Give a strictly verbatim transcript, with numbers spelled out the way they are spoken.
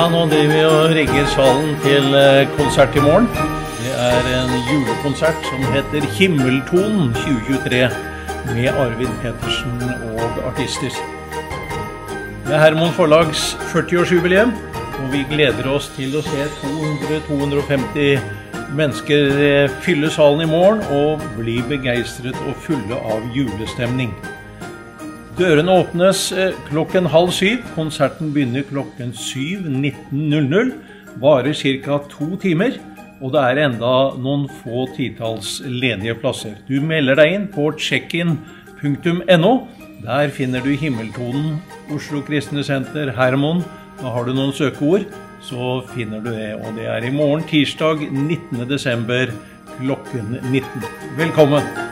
Ja, nå driver vi og rigger salen til konsert i morgen. Det er en julekonsert som heter Himmeltonen tjue tjuetre med Arvid Petersen og artister. Det er Hermon Forlags førti-årsjubileum, og vi gleder oss til å se to hundre til to hundre og femti mennesker fylle salen i morgen og bli begeistret og fulle av julestemning. Dørene åpnes klokken halv syv, konserten begynner klokken syv nitten null null, varer cirka to timer, og det er enda noen få titalls ledige plasser. Du melder deg inn på checkin punktum no, der finner du Himmeltonen, Oslo Kristne Senter, Hermon. Da har du noen søkeord, så finner du det, og det er i morgen tirsdag nittende desember klokken nitten. Velkommen!